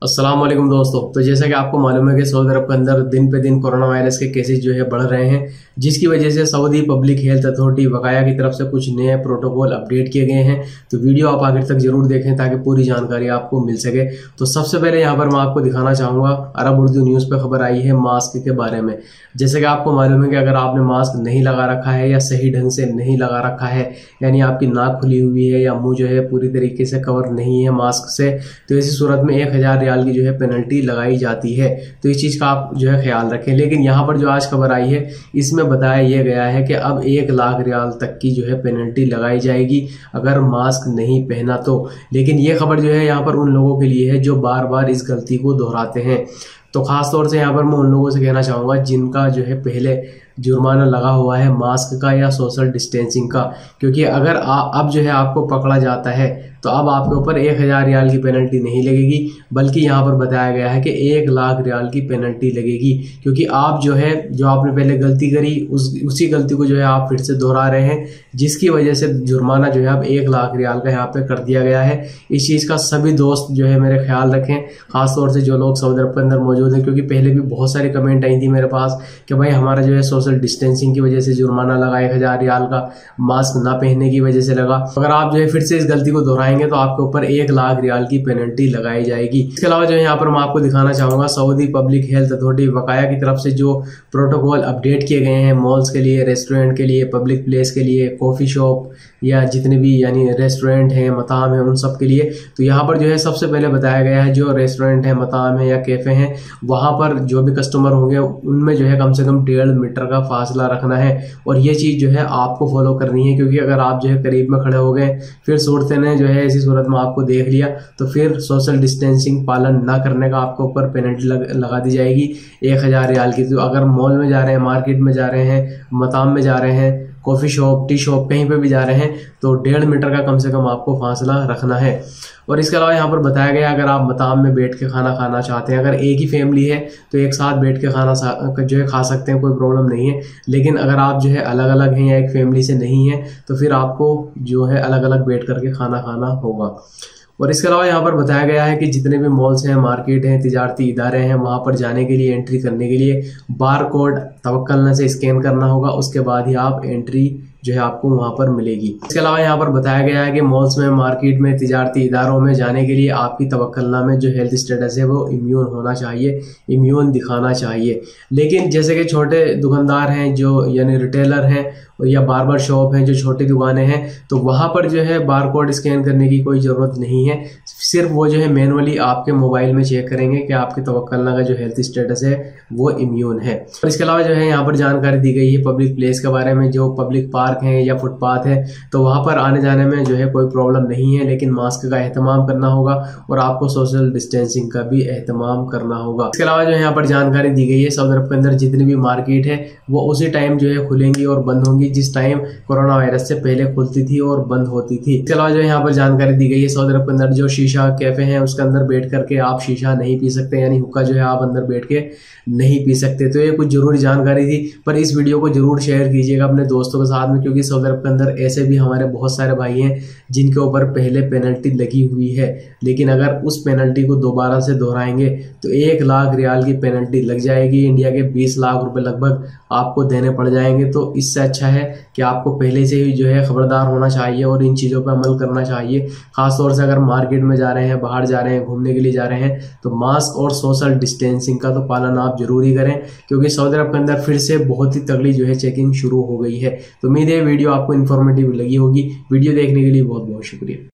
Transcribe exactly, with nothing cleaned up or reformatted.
अस्सलाम वालेकुम दोस्तों। तो जैसा कि आपको मालूम है कि सऊदी अरब के अंदर दिन पे दिन कोरोना वायरस के केसेस जो है बढ़ रहे हैं, जिसकी वजह से Saudi public health authority Weqaya की तरफ से कुछ नए प्रोटोकॉल अपडेट किए गए हैं। तो वीडियो आप आखिर तक जरूर देखें ताकि पूरी जानकारी आपको मिल सके। तो सबसे पहले यहाँ पर मैं आपको दिखाना चाहूंगा, अरब उर्दू न्यूज़ पे खबर आई है मास्क के बारे में। जैसे कि आपको मालूम है कि अगर आपने मास्क नहीं लगा रखा है या सही ढंग से नहीं लगा रखा है, यानी आपकी नाक खुली हुई है या मुंह जो है पूरी तरीके से कवर नहीं है मास्क से, तो ऐसी सूरत में एक हजार रियाल की जो है पेनल्टी लगाई जाती है। तो इस चीज का आप जो है ख्याल रखें। लेकिन यहाँ पर जो आज खबर आई है इसमें बताया यह गया है कि अब एक लाख रियाल तक की जो है पेनल्टी लगाई जाएगी अगर मास्क नहीं पहना तो। लेकिन ये खबर जो है यहाँ पर उन लोगों के लिए है जो बार बार इस गलती को दोहराते हैं। तो खास तौर से यहाँ पर मैं उन लोगों से कहना चाहूंगा जिनका जो है पहले जुर्माना लगा हुआ है मास्क का या सोशल डिस्टेंसिंग का, क्योंकि अगर आ, अब जो है आपको पकड़ा जाता है तो अब आपके ऊपर एक हजार रियाल की पेनल्टी नहीं लगेगी, बल्कि यहाँ पर बताया गया है कि एक लाख रियाल की पेनल्टी लगेगी। क्योंकि आप जो है जो आपने पहले गलती करी उस उसी गलती को जो है आप फिर से दोहरा रहे हैं, जिसकी वजह से जुर्माना जो है अब एक लाख रियाल का यहाँ पे कर दिया गया है। इस चीज़ का सभी दोस्त जो है मेरे ख्याल रखें, खासतौर से जो लोग सऊदी अरब के अंदर मौजूद हैं, क्योंकि पहले भी बहुत सारी कमेंट आई थी मेरे पास कि भाई हमारा जो है सोशल डिस्टेंसिंग की वजह से जुर्माना लगा एक हजार रियाल का, मास्क ना पहनने की वजह से लगा। अगर आप जो है फिर से इस गलती को दोहराएंगे तो आपके ऊपर एक लाख रियाल की पेनल्टी लगाई जाएगी। इसके अलावा जो है यहाँ पर मैं आपको दिखाना चाहूंगा Saudi public health authority Weqaya की तरफ से जो प्रोटोकॉल अपडेट किए गए हैं मॉल्स के लिए, रेस्टोरेंट के लिए, पब्लिक प्लेस के लिए, कॉफी शॉप या जितने भी यानी रेस्टोरेंट हैं, मताम है, उन सब के लिए। तो यहाँ पर जो है सबसे पहले बताया गया है जो रेस्टोरेंट है, मताम है या कैफे हैं, वहां पर जो भी कस्टमर होंगे उनमें जो है कम से कम डेढ़ मीटर का फासला रखना है। और ये चीज जो है आपको फॉलो करनी है, क्योंकि अगर आप जो है करीब में खड़े हो गए फिर सूरत ने जो है ऐसी सूरत में आपको देख लिया तो फिर सोशल डिस्टेंसिंग पालन ना करने का आपके ऊपर पेनल्टी लग, लगा दी जाएगी एक हजार रियाल की। तो अगर मॉल में जा रहे हैं, मार्केट में जा रहे हैं, मताम में जा रहे हैं, कॉफी शॉप, टी शॉप, कहीं पे भी जा रहे हैं तो डेढ़ मीटर का कम से कम आपको फासला रखना है। और इसके अलावा यहाँ पर बताया गया अगर आप मताम में बैठ के खाना खाना चाहते हैं, अगर एक ही फैमिली है तो एक साथ बैठ के खाना जो है खा सकते हैं, कोई प्रॉब्लम नहीं है। लेकिन अगर आप जो है अलग अलग हैं या एक फैमिली से नहीं है तो फिर आपको जो है अलग अलग बैठ करके खाना खाना होगा। और इसके अलावा यहाँ पर बताया गया है कि जितने भी मॉल्स हैं, मार्केट हैं, तिजारती इदारे हैं, वहाँ पर जाने के लिए, एंट्री करने के लिए बार कोड तवक्कलना से स्कैन करना होगा, उसके बाद ही आप एंट्री जो है आपको वहां पर मिलेगी। इसके अलावा यहाँ पर बताया गया है कि मॉल्स में, मार्केट में, तिजारती इदारों में जाने के लिए आपकी तवक्कलना में जो हेल्थ स्टेटस है वो इम्यून होना चाहिए, इम्यून दिखाना चाहिए। लेकिन जैसे कि छोटे दुकानदार हैं जो यानी रिटेलर हैं या बार बार शॉप हैं जो छोटी दुकानें हैं, तो वहां पर जो है बार कोड स्कैन करने की कोई जरूरत नहीं है। सिर्फ वो जो है मैनुअली आपके मोबाइल में चेक करेंगे कि आपके तवक्कलना का जो हेल्थ स्टेटस है वो इम्यून है। और इसके अलावा जो है यहाँ पर जानकारी दी गई है पब्लिक प्लेस के बारे में, जो पब्लिक पार्क है या फुटपाथ है तो वहां पर आने जाने में जो है कोई प्रॉब्लम नहीं है, लेकिन मास्क का एहतमाम करना होगा और आपको सोशल डिस्टेंसिंग का भी एहतमाम करना होगा। इसके अलावा जो है यहाँ पर जानकारी दी गई है सऊदी अरब के अंदर जितनी भी मार्केट है वो उसी टाइम जो है खुलेंगी और बंद होंगी जिस टाइम कोरोना वायरस से पहले खुलती थी और बंद होती थी। इसके अलावा जो है यहाँ पर जानकारी दी गई है सऊदी अरब के अंदर जो शीशा कैफे हैं उसके अंदर बैठ करके आप शीशा नहीं पी सकते, यानी हुक्का जो है आप अंदर बैठ के नहीं पी सकते। तो ये कुछ जरूरी जानकारी थी, पर इस वीडियो को जरूर शेयर कीजिएगा अपने दोस्तों के साथ में, क्योंकि सऊदी अरब के अंदर ऐसे भी हमारे बहुत सारे भाई हैं जिनके ऊपर पहले पेनल्टी लगी हुई है। लेकिन अगर उस पेनल्टी को दोबारा से दोहराएंगे तो एक लाख रियाल की पेनल्टी लग जाएगी, इंडिया के बीस लाख रुपए लगभग आपको देने पड़ जाएंगे। तो इससे अच्छा है कि आपको पहले से ही जो है खबरदार होना चाहिए और इन चीज़ों पर अमल करना चाहिए। खासतौर से अगर मार्केट में जा रहे हैं, बाहर जा रहे हैं, घूमने के लिए जा रहे हैं तो मास्क और सोशल डिस्टेंसिंग का तो पालन आप जरूरी करें, क्योंकि सऊदी अरब के अंदर फिर से बहुत ही तगड़ी जो है चेकिंग शुरू हो गई है। तो उम्मीद है वीडियो आपको इन्फॉर्मेटिव लगी होगी। वीडियो देखने के लिए बहुत बहुत शुक्रिया।